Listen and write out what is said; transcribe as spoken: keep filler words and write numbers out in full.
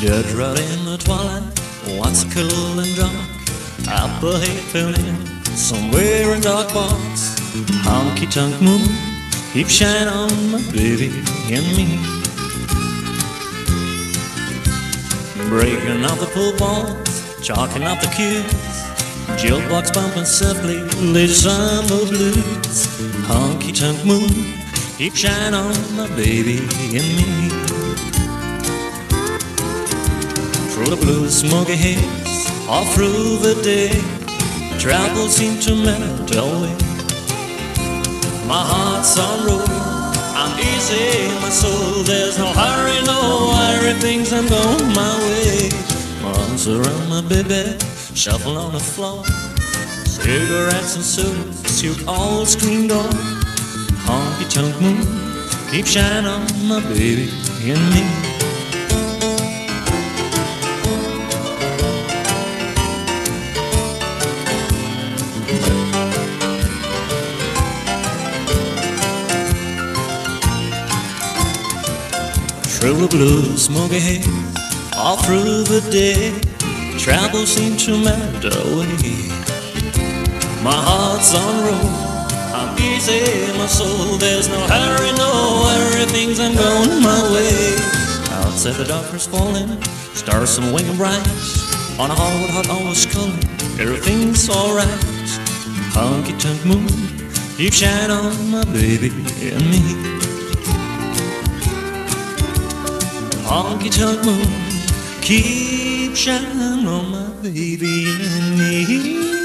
Dead right in the twilight, once cool and drunk, Apple hate filling somewhere in dark box. Honky tonk moon, keep shining on my baby and me. Breaking out the pool balls, chalking up the cues, jukebox bumping softly, lady summer blues. Honky tonk moon, keep shining on my baby and me. Through the blue smoky haze, all through the day, trouble seems to melt away. My heart's on roll, I'm easy, my soul. There's no hurry, no worry, things I'm going my way. My arms around my baby, shuffle on the floor, cigarettes and sodas, you all screamed on. Honky tonk moon, keep shining on my baby and me. Through the blue smoky haze, all through the day, trouble seems to melt away. My heart's on roll, I'm easy, my soul. There's no hurry, no worry, things I'm going my way. Outside the darkness falling, stars some winging bright, on a hard, hot, always calling, everything's alright. Honky tonk moon, keep shining on my baby and me. Honky tonk moon, keep shining on my baby and me.